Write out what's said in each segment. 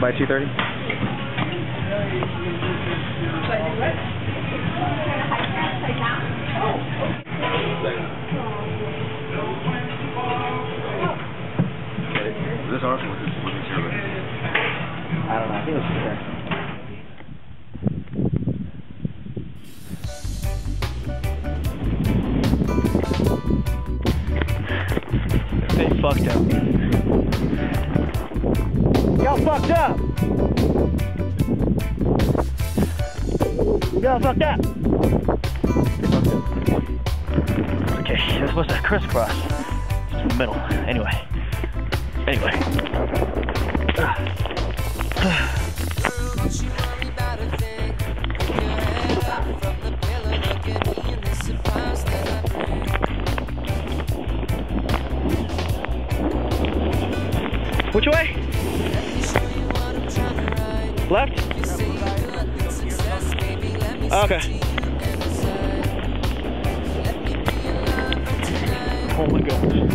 by 2:30? Is this ours or was this your list? I don't know. I think it was fair. They fucked up. Y'all fucked up! Y'all fucked up! Okay, you're supposed to crisscross. Just in the middle. Anyway. Which way? Left? Okay. Oh my goodness.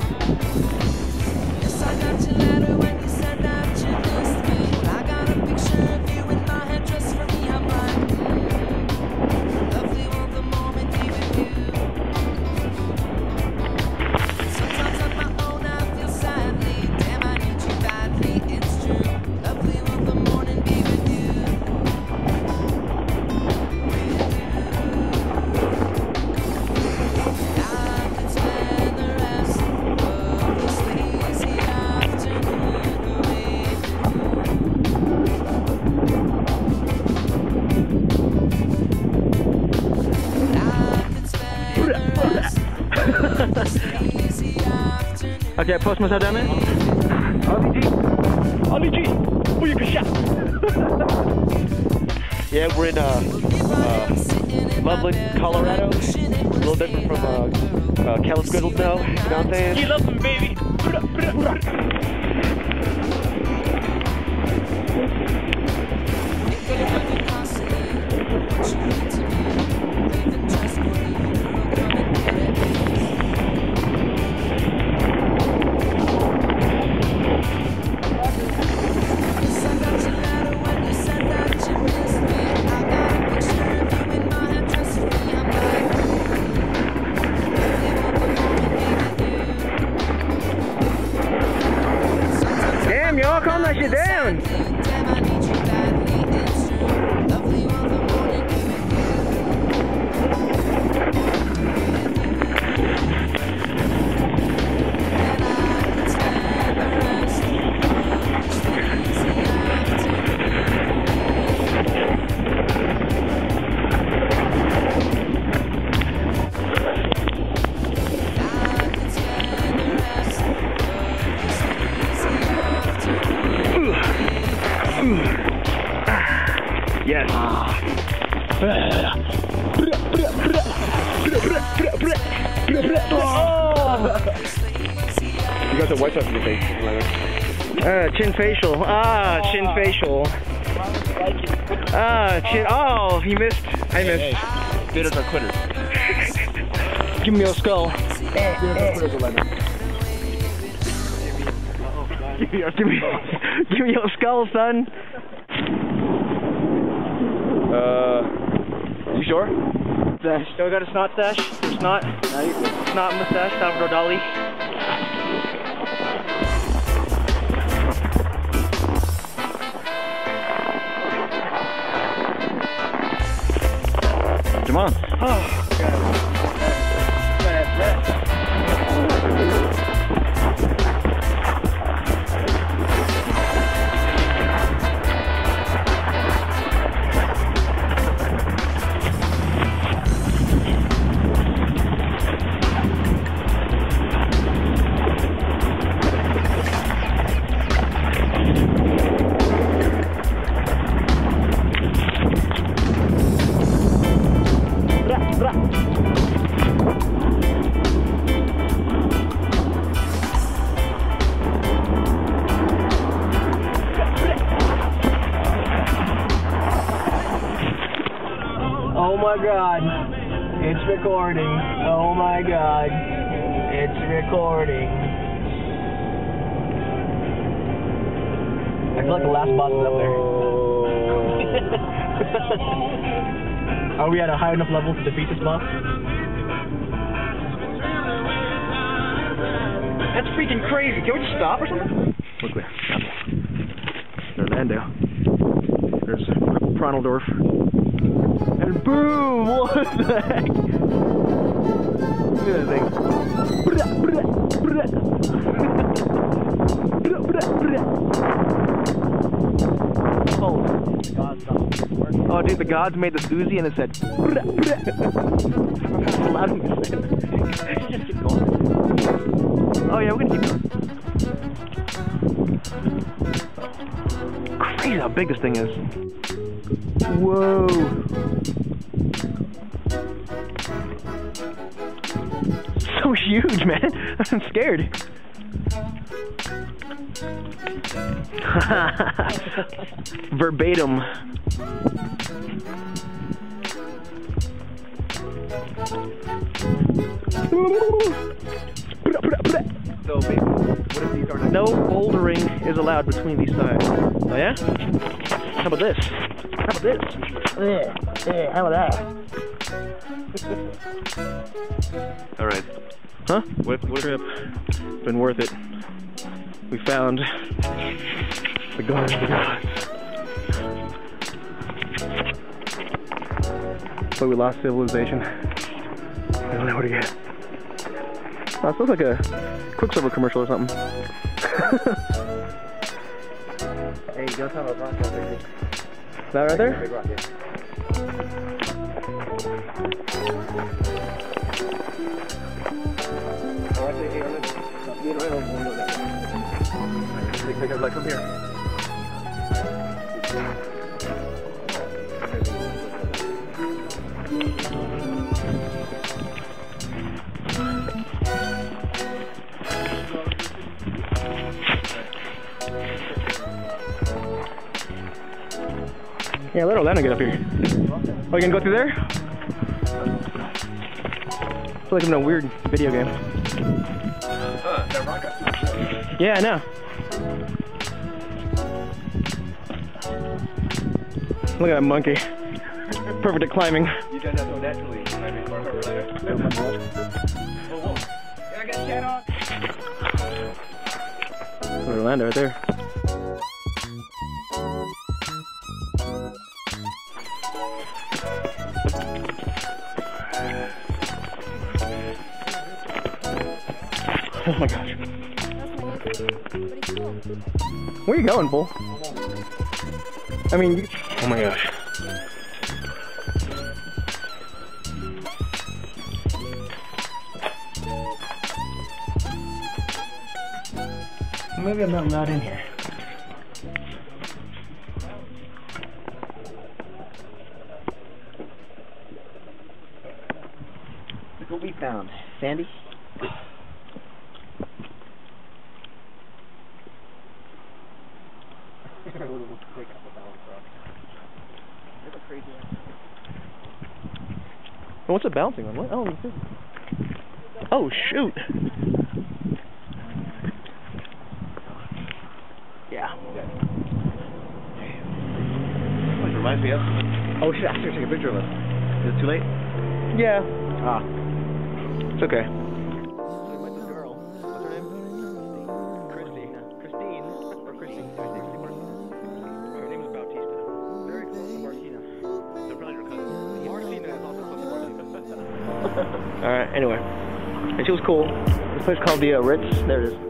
Okay, post myself down there. Ollie G! Oh, you can shot! Yeah, we're in Loveland, Colorado. A little different from Callus Griddle now. You know what I'm saying? You love them, baby! Y'all calm that shit down. Yes. You got the white stuff in your face. Chin facial. Chin facial. Chin. Oh, he missed. I missed. Hey, bidders are quitters. Give me your skull. Give me your skull, son. You sure? Stash. Still got a snot stash? Snot? Snot mustache, Salvador Dali. Come on. Oh, God. Oh my God, it's recording. Oh my God, it's recording. I feel like the last boss is up there. Are we at a high enough level to defeat this boss? That's freaking crazy. Can we just stop or something? Look there. There's Lando. There's Pronaldorf. And boom! What the heck? Look at that thing. Oh, dude, the gods made this Uzi and it said. How loud am I saying? Just keep going. Oh yeah, we're gonna keep going. Crazy how big this thing is. Whoa. So huge, man. I'm scared. Verbatim. So big. What if these are no bouldering is allowed between these sides? Oh yeah? How about this? How about this? How about that? All right. Huh? What trip? Been worth it. We found the Garden of the Gods. But we lost civilization. I don't know where to get. Oh, it smells like a Quicksilver commercial or something. Hey, you don't have a rock out there. Is that right there? Big rock, yeah. Like, come here. Yeah, let Orlando get up here. Oh, you gonna go through there? I feel like I'm in a weird video game. Yeah, I know. Look at that monkey. Perfect at climbing. You done that so naturally. Whoa. I got chat on. Orlando right there. Oh my gosh. Where are you going, Bull? I mean, oh my gosh. Maybe I'm not allowed in here. Look what we found. Sandy? Oh, what's it bouncing on? What? Oh, it's oh shoot! Yeah. Like reminds me of. Oh shit! I should take a picture of it. Is it too late? Yeah. Ah. It's okay. Alright, anyway. And she was cool. This place called the Ritz. There it is.